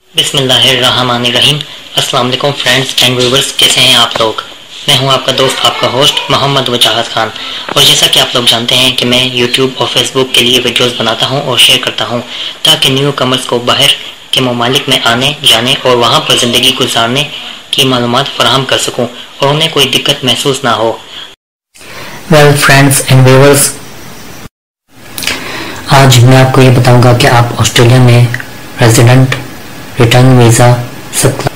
बिस्मिल्लाहिर्रहमानिर्रहीम। अस्सलाम वालेकुम फ्रेंड्स एंड व्यूवर्स, कैसे हैं आप लोग। मैं हूं आपका दोस्त, आपका होस्ट मोहम्मद वजाहत खान। और जैसा कि आप लोग जानते हैं कि मैं यूट्यूब और फेसबुक के लिए वीडियोस बनाता हूं और शेयर करता हूं ताकि न्यू कमर्स को बाहर के ममालिक में आने जाने और वहां पर ज़िंदगी गुजारने की मालूमात फराहम कर सकूं और उन्हें कोई दिक्कत महसूस ना हो। वेल फ्रेंड्स एंड व्यूवर्स, आज मैं आपको ये बताऊंगा कि आप ऑस्ट्रेलिया में रेजिडेंट रिटर्न वीज़ा सबक्लास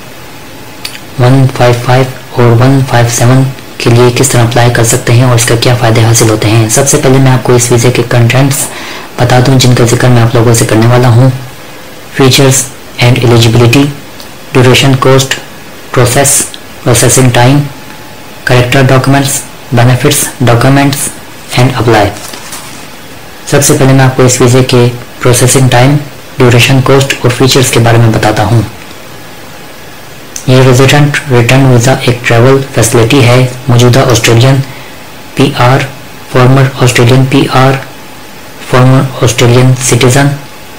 155 और 157 के लिए किस तरह अप्लाई कर सकते हैं और इसका क्या फ़ायदे हासिल होते हैं। सबसे पहले मैं आपको इस वीज़े के कंटेंट्स बता दूं जिनका जिक्र मैं आप लोगों से करने वाला हूं। Features and eligibility, duration, cost, processing time, character documents, benefits, documents and apply. सबसे पहले मैं आपको इस वीज़े के प्रोसेसिंग टाइम, ड्यूरेशन, कॉस्ट और फीचर्स के बारे में बताता हूँ। ये रेजिडेंट रिटर्न वीज़ा एक ट्रैवल फैसिलिटी है मौजूदा Australian PR, former Australian PR, former Australian citizen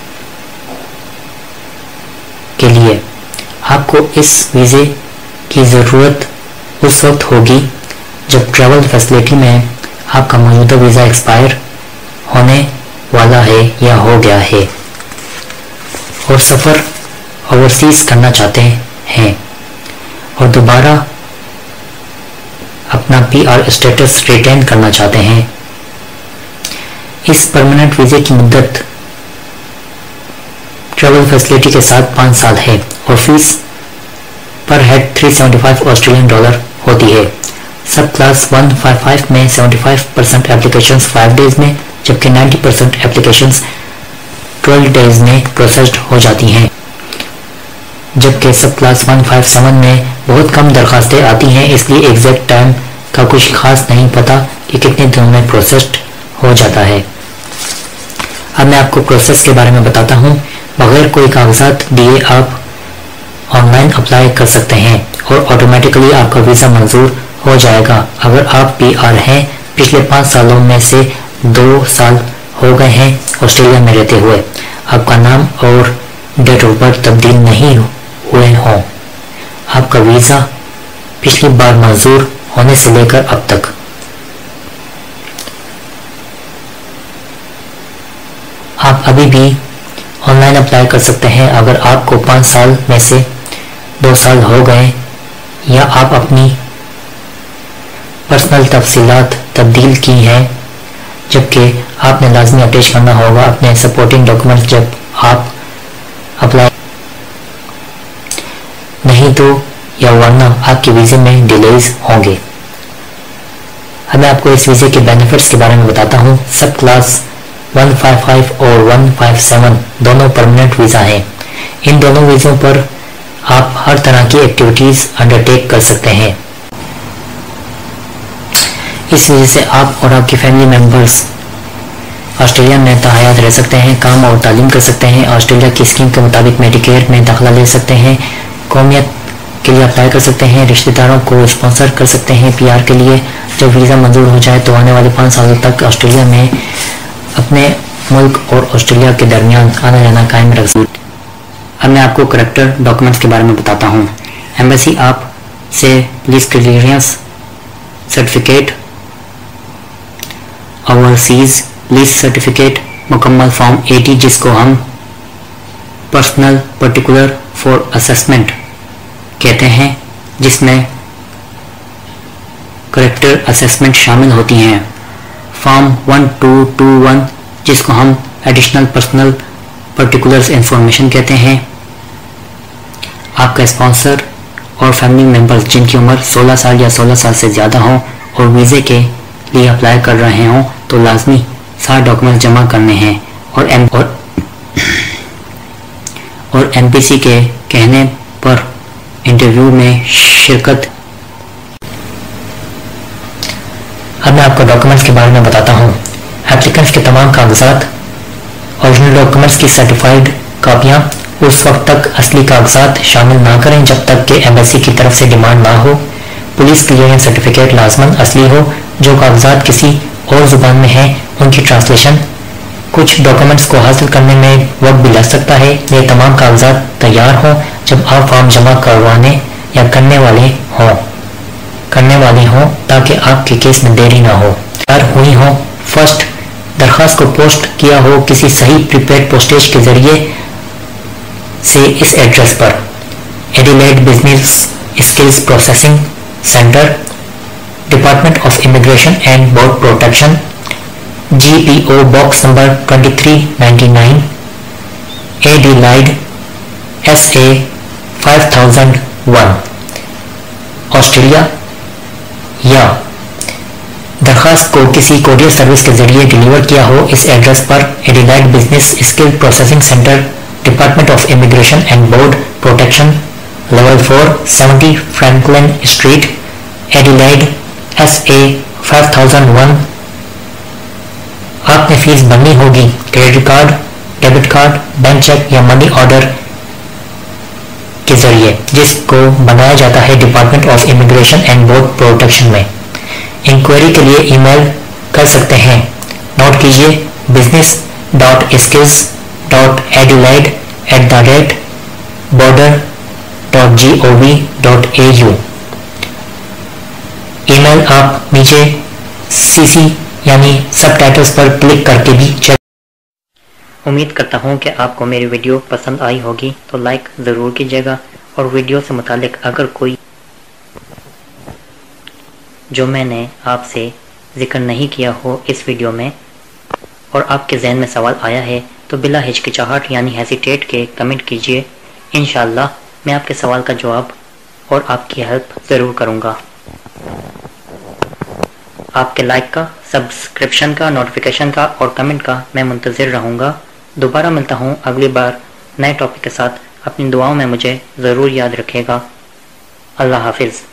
के लिए। आपको इस वीज़े की ज़रूरत उस वक्त होगी जब ट्रैवल फैसिलिटी में आपका मौजूदा वीज़ा एक्सपायर होने वाला है या हो गया है और सफ़र ओवरसीज करना चाहते हैं और दोबारा अपना पीआर स्टेटस रिटेन करना चाहते हैं। इस परमानेंट वीज़े की मुद्दत ट्रैवल फैसिलिटी के साथ 5 साल है और फीस पर हेड 375 ऑस्ट्रेलियन डॉलर होती है। सब क्लास 155 में 75% एप्लीकेशंस 5 डेज में, जबकि 90% एप्लीकेशंस 12 डेज में प्रोसेस्ड हो जाती हैं, जबकि सब क्लास 157 में बहुत कम दरखास्तें आती हैं, इसलिए एग्जैक्ट टाइम का कुछ खास नहीं पता कि कितने दिनों में प्रोसेस्ड हो जाता है। अब मैं आपको प्रोसेस के बारे में बताता हूँ। बगैर कोई कागजात दिए आप ऑनलाइन अप्लाई कर सकते हैं और ऑटोमेटिकली आपका वीज़ा मंजूर हो जाएगा। अगर आप पीआर हैं, पिछले 5 सालों में से 2 साल हो गए हैं ऑस्ट्रेलिया में रहते हुए, आपका नाम और डेट ऑफ बर्थ तब्दील नहीं हुए हों, आपका वीज़ा पिछली बार मंजूर होने से लेकर अब तक, आप अभी भी ऑनलाइन अप्लाई कर सकते हैं। अगर आपको 5 साल में से 2 साल हो गए या आप अपनी पर्सनल तफसीलात तब्दील की हैं, जबकि आपने लाजमी अटैच करना होगा अपने सपोर्टिंग डॉक्यूमेंट्स जब आप अप्लाई, नहीं तो या वरना आपके वीज़े में डिलेज होंगे। अब मैं आपको इस वीज़े के बेनिफिट्स के बारे में बताता हूँ। सब क्लास 155 और 157 दोनों परमानेंट वीज़ा हैं। इन दोनों वीज़ों पर आप हर तरह की एक्टिविटीज़ अंडरटेक कर सकते हैं। इस वजह से आप और आपकी फैमिली मेंबर्स ऑस्ट्रेलिया में तहयात रह सकते हैं, काम और तालीम कर सकते हैं, ऑस्ट्रेलिया की स्कीम के मुताबिक मेडिकेयर में दाखिला ले सकते हैं, कौमियत के लिए अप्लाई कर सकते हैं, रिश्तेदारों को स्पॉन्सर कर सकते हैं पीआर के लिए। जब वीज़ा मंजूर हो जाए तो आने वाले 5 सालों तक ऑस्ट्रेलिया में अपने मुल्क और ऑस्ट्रेलिया के दरमियान आना जाना कायम रख सकते। अब मैं आपको करेक्टर डॉक्यूमेंट्स के बारे में बताता हूँ। एम्बेसी आप से police clearance certificate, overseas police certificate, मुकम्मल फॉर्म 80 जिसको हम पर्सनल पर्टिकुलर फॉर असेसमेंट कहते हैं, जिसमें करेक्टर असेसमेंट शामिल होती हैं। फॉर्म 1221 जिसको हम एडिशनल पर्सनल पर्टिकुलर्स इंफॉर्मेशन कहते हैं। आपका स्पॉन्सर और फैमिली मेंबर्स जिनकी उम्र 16 साल या 16 साल से ज़्यादा हो और वीज़े के लिए अप्लाई कर रहे हों तो लाजमी 7 डॉक्यूमेंट्स जमा करने हैं और एमपीसी के कहने पर इंटरव्यू में शिरकत। अब मैं आपको डॉक्यूमेंट्स के बारे में बताता हूँ। एप्लीकेंट्स के तमाम कागजात, ओरिजिनल डॉक्यूमेंट्स की सर्टिफाइड कापियाँ उस वक्त तक असली कागजात शामिल ना करें जब तक कि एम्बेसी की तरफ से डिमांड ना हो। पुलिस क्लियरेंस सर्टिफिकेट लाजमन असली हो। जो कागजात किसी और ज़ुबान में हैं उनकी ट्रांसलेशन कुछ डॉक्यूमेंट्स को हासिल करने में वक्त भी लग सकता है। ये तमाम कागजात तैयार हों जब आप फॉर्म जमा करवाने या करने वाले हों ताकि आपके केस में देरी ना हो। तैयार हुई हो, फर्स्ट दरखास्त को पोस्ट किया हो किसी सही प्रीपेड पोस्टेज के जरिए से इस एड्रेस पर Adelaide business skills processing centre, department of immigration and border protection, GPO box number 2399, Adelaide SA 5001, Australia, या दरखास्त को किसी कोरियर सर्विस के जरिए डिलीवर किया हो इस एड्रेस पर Adelaide business skill processing centre, department of immigration and border protection, level 4, 70 Franklin street, Adelaide SA 5001। आपने फीस भरनी होगी credit card, debit card, bank cheque या मनी ऑर्डर के जरिए, जिसको बनाया जाता है department of immigration and border protection में। इंक्वायरी के लिए ईमेल कर सकते हैं, नोट कीजिए business.skills.adelaide@border.gov.au। ईमेल आप नीचे CC यानी सबटाइटल्स पर क्लिक करके भी चेक। उम्मीद करता हूँ कि आपको मेरी वीडियो पसंद आई होगी, तो लाइक ज़रूर कीजिएगा और वीडियो से मुतालिक अगर कोई जो मैंने आपसे जिक्र नहीं किया हो इस वीडियो में और आपके जहन में सवाल आया है तो बिला हिचकिचाहट यानी हेसिटेट के कमेंट कीजिए। इंशाअल्लाह मैं आपके सवाल का जवाब और आपकी हेल्प ज़रूर करूँगा। आपके लाइक का, सब्सक्रिप्शन का, नोटिफिकेशन का और कमेंट का मैं मुंतज़िर रहूँगा। दोबारा मिलता हूँ अगली बार नए टॉपिक के साथ। अपनी दुआओं में मुझे ज़रूर याद रखिएगा। अल्लाह हाफिज़।